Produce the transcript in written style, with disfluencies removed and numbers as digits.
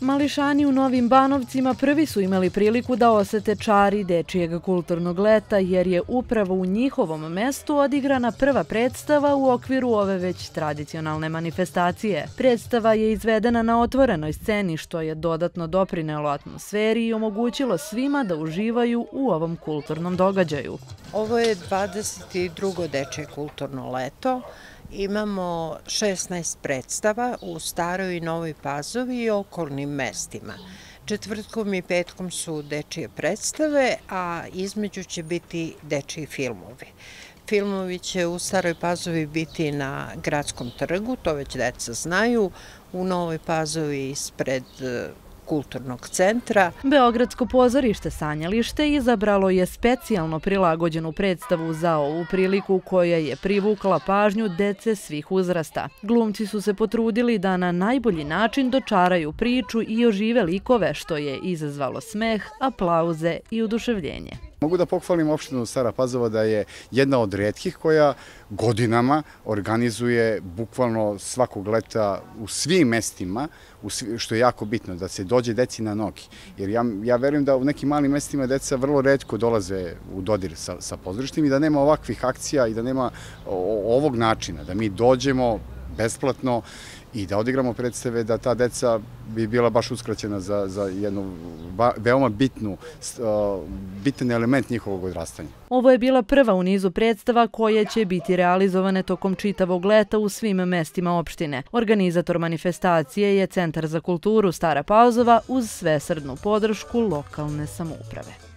Mališani u Novim Banovcima prvi su imali priliku da osete čari dečijeg kulturnog leta, jer je upravo u njihovom mestu odigrana prva predstava u okviru ove već tradicionalne manifestacije. Predstava je izvedena na otvorenoj sceni, što je dodatno doprinelo atmosferi i omogućilo svima da uživaju u ovom kulturnom događaju. Ovo je 22. dečje kulturno leto. Imamo 16 predstava u Staroj i Novoj Pazovi i okolnim mestima. Četvrtkom i petkom su dečije predstave, a između će biti dečiji filmovi. Filmovi će u Staroj Pazovi biti na Gradskom trgu, to već deca znaju, u Novoj Pazovi ispred kulturnog centra. Beogradsko pozorište Sanjalište izabralo je specijalno prilagođenu predstavu za ovu priliku koja je privukla pažnju dece svih uzrasta. Glumci su se potrudili da na najbolji način dočaraju priču i ožive likove, što je izazvalo smeh, aplauze i oduševljenje. Mogu da pohvalim opštinu Stara Pazova da je jedna od retkih koja godinama organizuje bukvalno svakog leta u svim mestima, što je jako bitno, da se dođe deci na noge. Jer ja verujem da u nekim malim mestima deca vrlo retko dolaze u dodir sa pozorištem i da nema ovakvih akcija i da nema ovog načina, da mi dođemo besplatno i da odigramo predstave, da ta deca bi bila baš uskraćena za jednu veoma bitan element njihovog odrastanja. Ovo je bila prva u nizu predstava koje će biti realizovane tokom čitavog leta u svim mestima opštine. Organizator manifestacije je Centar za kulturu Stara Pazova uz svesrdnu podršku lokalne samouprave.